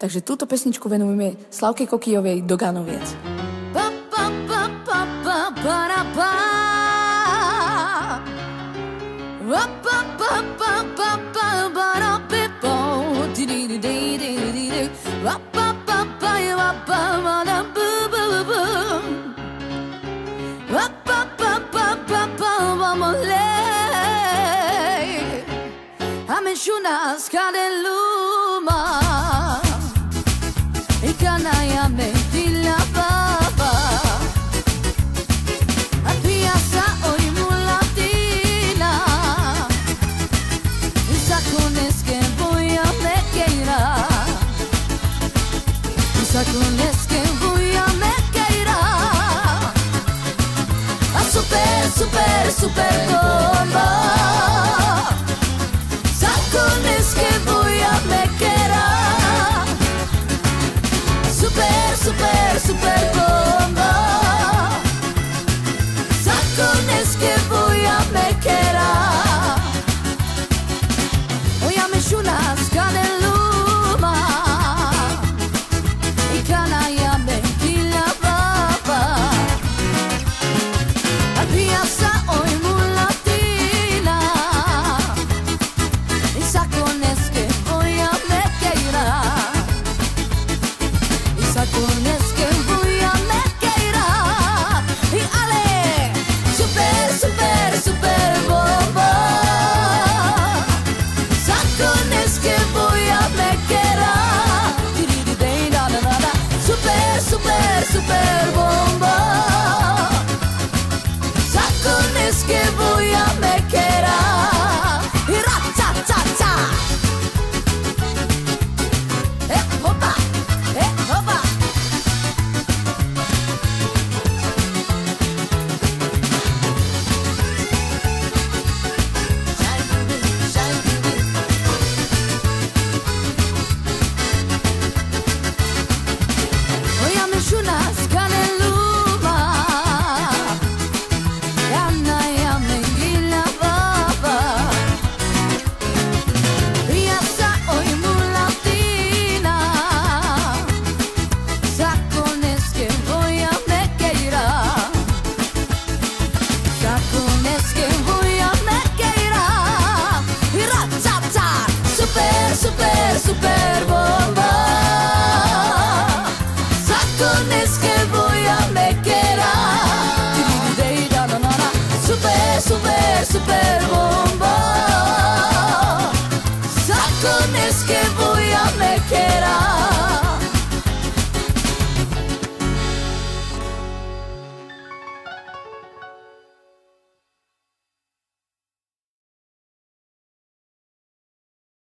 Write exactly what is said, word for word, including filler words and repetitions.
Takže túto pesničku venujeme Slavke Kokijovej do Ganoviec. Pa, pa, pa, pa, pa, pa, ra, pa. Pa, pa, pa, pa, pa, pa, pa, ra, pe, po. Di, di, di, di, di, di, di. Pa, pa, pa, pa, pa, pa, pa, ra, bu, bu, bu. Pa, pa, pa, pa, pa, pa, vamos lei. Ameshuna scadeluma. E canaia me di la baba. A piazza oi mulatina. Isa cones que voy a me queira. Isa cones que voy a me queira. A super, super, super bomba. Isa cones que voy